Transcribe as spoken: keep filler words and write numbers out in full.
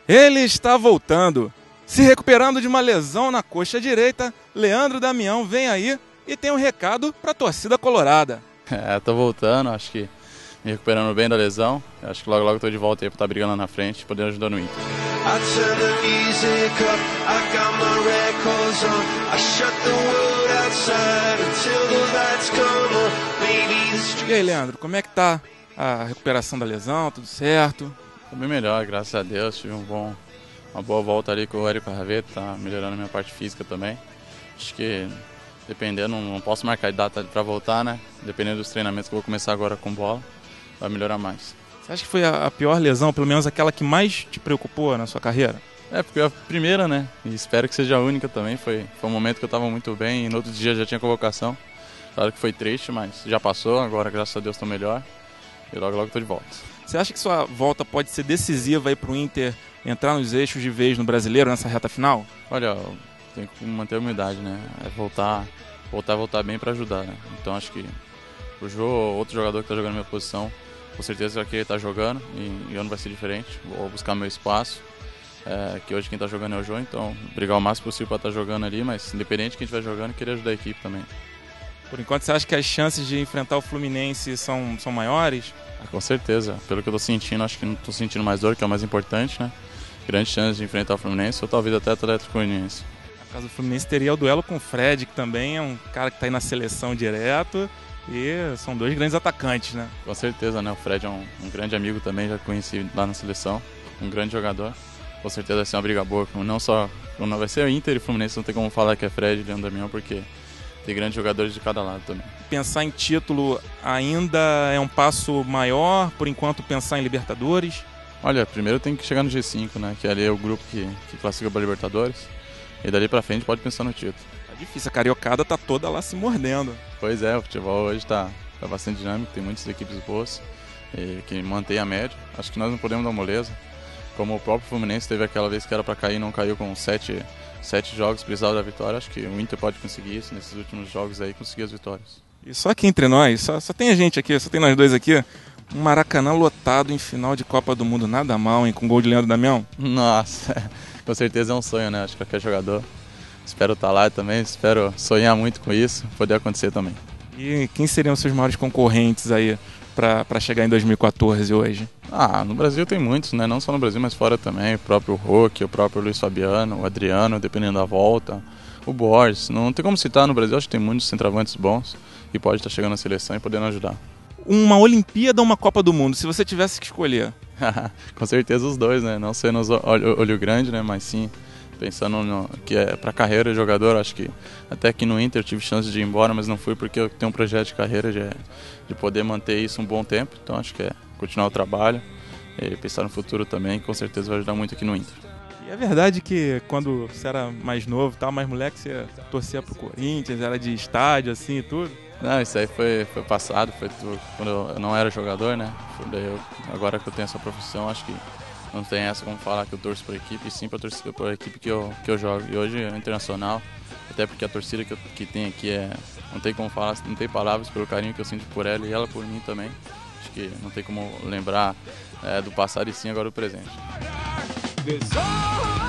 Ele está voltando. Se recuperando de uma lesão na coxa direita, Leandro Damião vem aí e tem um recado para a torcida colorada. É, tô voltando, acho que me recuperando bem da lesão. Acho que logo logo tô de volta aí pra estar brigando lá na frente, poder ajudar no Inter. E aí, Leandro, como é que tá a recuperação da lesão? Tudo certo? Tô bem melhor, graças a Deus. Tive um bom, uma boa volta ali com o Érico Raveta, tá melhorando a minha parte física também. Acho que dependendo, não posso marcar data para voltar, né? Dependendo dos treinamentos que eu vou começar agora com bola, vai melhorar mais. Você acha que foi a pior lesão, pelo menos aquela que mais te preocupou na sua carreira? É, porque a primeira, né? E espero que seja a única também. Foi, foi um momento que eu estava muito bem e no outro dia já tinha convocação. Claro que foi triste, mas já passou, agora graças a Deus estou melhor e logo logo estou de volta. Você acha que sua volta pode ser decisiva para o Inter entrar nos eixos de vez no Brasileiro nessa reta final? Olha, tem que manter a humildade, né? É voltar, voltar, voltar bem para ajudar, né? Então acho que o Jô, outro jogador que está jogando na minha posição, com certeza que ele está jogando e eu não vai ser diferente. Vou buscar meu espaço, é, que hoje quem está jogando é o Jô, então brigar o máximo possível para estar jogando ali, mas independente de quem estiver jogando, querer ajudar a equipe também. Por enquanto, você acha que as chances de enfrentar o Fluminense são, são maiores? Ah, com certeza. Pelo que eu estou sentindo, acho que não estou sentindo mais dor, que é o mais importante, né? Grande chance de enfrentar o Fluminense ou talvez até o Atlético Goianiense. No caso do Fluminense, teria o duelo com o Fred, que também é um cara que está aí na seleção direto. E são dois grandes atacantes, né? Com certeza, né? O Fred é um, um grande amigo também, já conheci lá na seleção. Um grande jogador. Com certeza vai ser uma briga boa. Não só não vai ser o Inter e o Fluminense, não tem como falar que é Fred e Leandro Damião, porque tem grandes jogadores de cada lado também. Pensar em título ainda é um passo maior, por enquanto pensar em Libertadores? Olha, primeiro tem que chegar no G cinco, né? Que ali é o grupo que, que classifica para Libertadores. E dali pra frente pode pensar no título. Tá difícil, a Cariocada tá toda lá se mordendo. Pois é, o futebol hoje tá, tá bastante dinâmico, tem muitas equipes boas e que mantém a média. Acho que nós não podemos dar moleza. Como o próprio Fluminense teve aquela vez que era para cair e não caiu com sete, sete jogos, precisava da vitória. Acho que o Inter pode conseguir isso nesses últimos jogos aí, conseguir as vitórias. E só aqui entre nós, só, só tem a gente aqui, só tem nós dois aqui. Um Maracanã lotado em final de Copa do Mundo, nada mal, hein, com gol de Leandro Damião. Nossa, com certeza é um sonho, né? Acho que qualquer jogador. Espero estar lá também, espero sonhar muito com isso, poder acontecer também. E quem seriam os seus maiores concorrentes aí para chegar em dois mil e quatorze hoje? Ah, no Brasil tem muitos, né? Não só no Brasil, mas fora também. O próprio Roque, o próprio Luiz Fabiano, o Adriano, dependendo da volta. O Borges. Não tem como citar no Brasil, acho que tem muitos centroavantes bons e pode estar chegando na seleção e podendo ajudar. Uma Olimpíada ou uma Copa do Mundo, se você tivesse que escolher? Com certeza os dois, né? Não sendo olho, olho grande, né? Mas sim, pensando no, que é para carreira de jogador, acho que até aqui no Inter eu tive chance de ir embora, mas não fui porque eu tenho um projeto de carreira de, de poder manter isso um bom tempo. Então acho que é continuar o trabalho e pensar no futuro também, que com certeza vai ajudar muito aqui no Inter. E é verdade que quando você era mais novo, tal, mais moleque, você torcia pro Corinthians, era de estádio assim e tudo? Não, isso aí foi, foi passado, foi tudo, quando eu não era jogador, né? Daí eu, agora que eu tenho essa profissão, acho que não tem essa como falar que eu torço por equipe, e sim para torcer por equipe que eu, que eu jogo. E hoje é internacional, até porque a torcida que, eu, que tem aqui é. Não tem como falar, não tem palavras pelo carinho que eu sinto por ela e ela por mim também. Acho que não tem como lembrar é, do passado e sim agora o presente.